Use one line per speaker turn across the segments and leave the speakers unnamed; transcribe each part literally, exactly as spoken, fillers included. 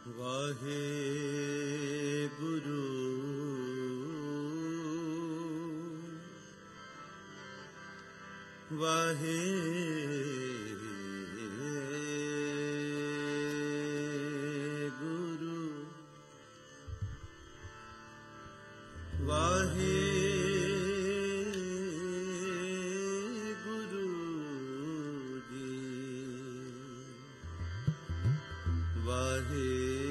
वाहे गुरु वाहे गुरु वाहे गुरु जी वाहे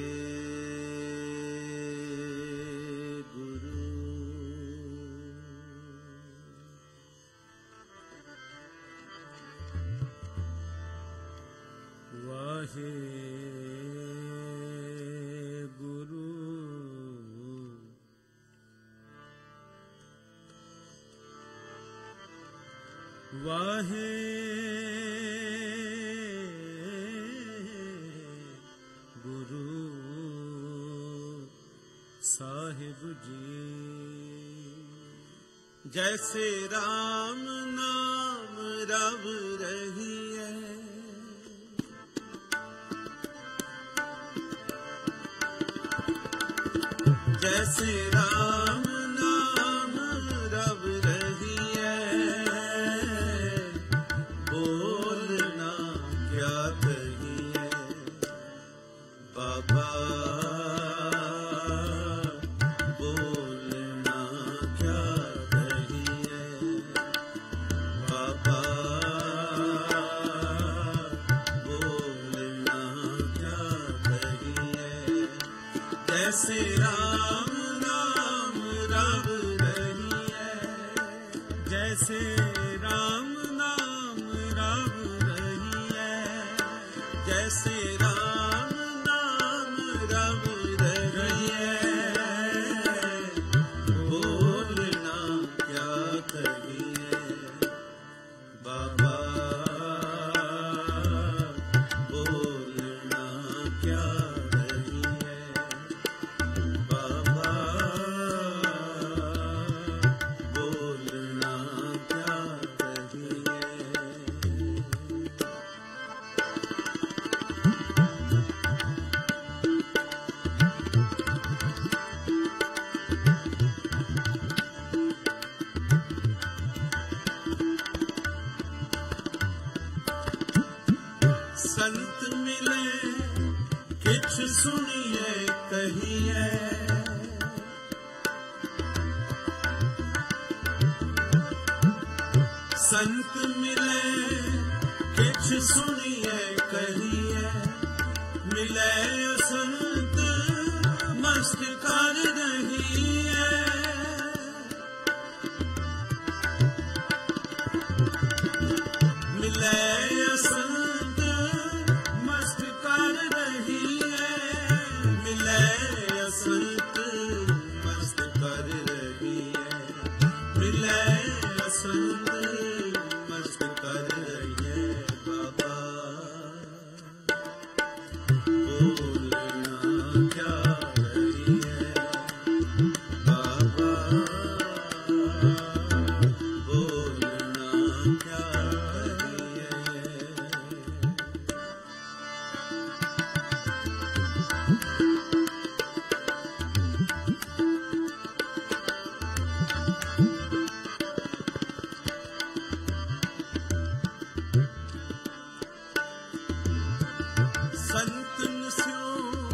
वाहे गुरु वाहे गुरु साहिब जी। जैसे राम नाम रव रही है, जैसे राम नाम रव रही है, बोलना क्या कहिए बाबा, बोलना क्या कहिए बाबा, बोलना क्या कहिए। जैसे राम नाम रव रही है, जैसे राम नाम रव रही है, जैसे राम नाम रव रही है, बोलना क्या कहिए बाबा, बोलना क्या कहिए बाबा, बोलना क्या कहिए। संत मिले किछ सुनिए कहिए, संत मिले किछ सुनिए कहिए, मिले संत मस्त कर रही है, मिले संत मस्त कर रही है, मिले संत मस्त कर रही है, मिले संत मस्त कर रही है बाबा, बोलना क्या कहिए बाबा, बोलना क्या कहिए। संतन स्यों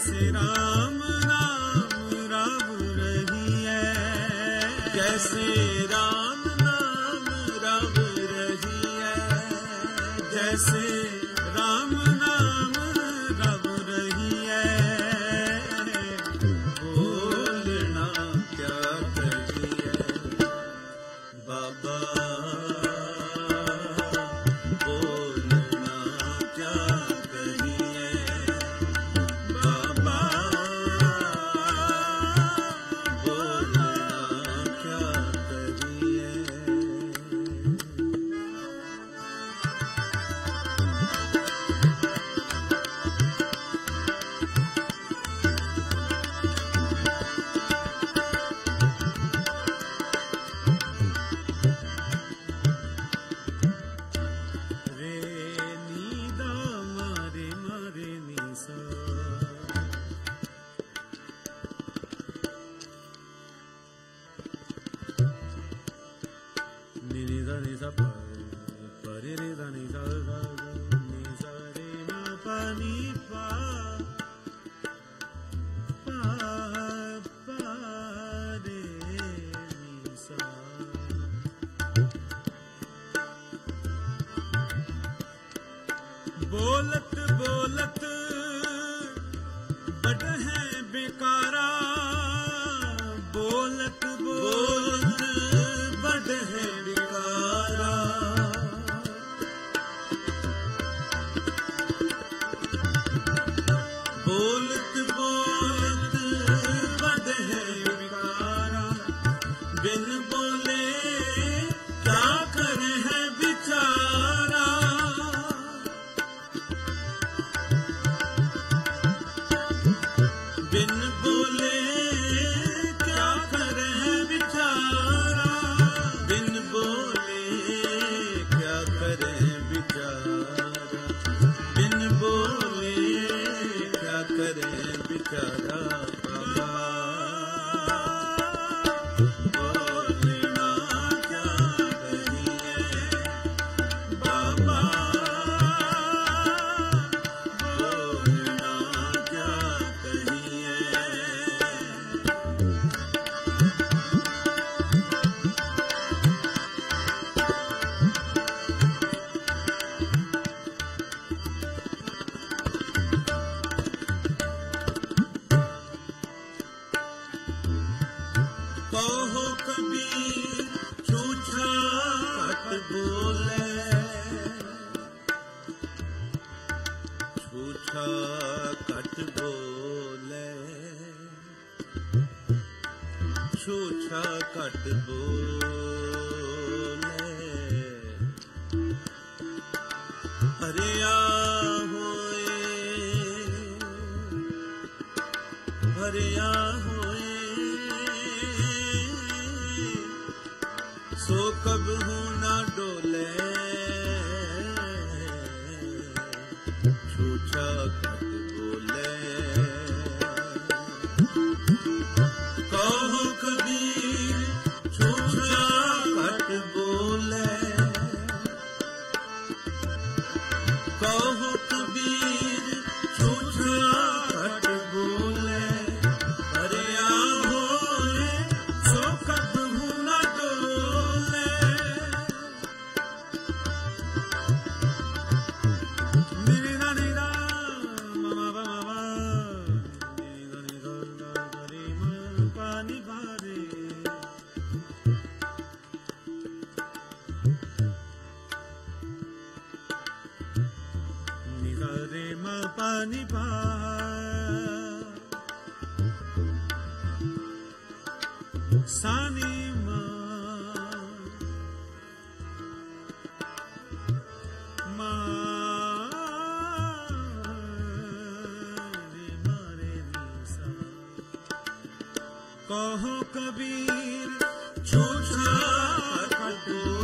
जैसे राम नाम रब रही है, जैसे राम नाम रब रही है, जैसे राम नाम रब रही है, बोलना क्या करिए बाबा, बोलना क्या करिए बाबा, बोलना क्या करिए। बोलत बोलत बड़ है बेकारा, बोलत बोलत बड़ है बेकारा, बोलत बोलत बड़ है बेकारा, बिन बोले क्या करे है बेचारा, बिन बोले क्या करे है बेचारा, बिन बोले क्या करे है बेचारा, बिन बोले क्या करे है बेचारा बाबा, बोलना क्या करिए बाबा, बोलना क्या करिए। कहो कबीर छूछा कट बोले, छूछा कट बोले, छूछा कट बोले, अरे आ होए, अरे आ होए, सो कब हूँ ना डोले, छूछा कट बोले, कहो कबीर छूछा कट बोले, कहो कबीर छूछा कट बोले, अरे आ होए सो कब हूँ ना डोले, निरा निरा मामा बाबा, निरा निरा गरी में पानी भरे, निरा रे माँ पानी भर, सानी कहो कबीर छूछा कट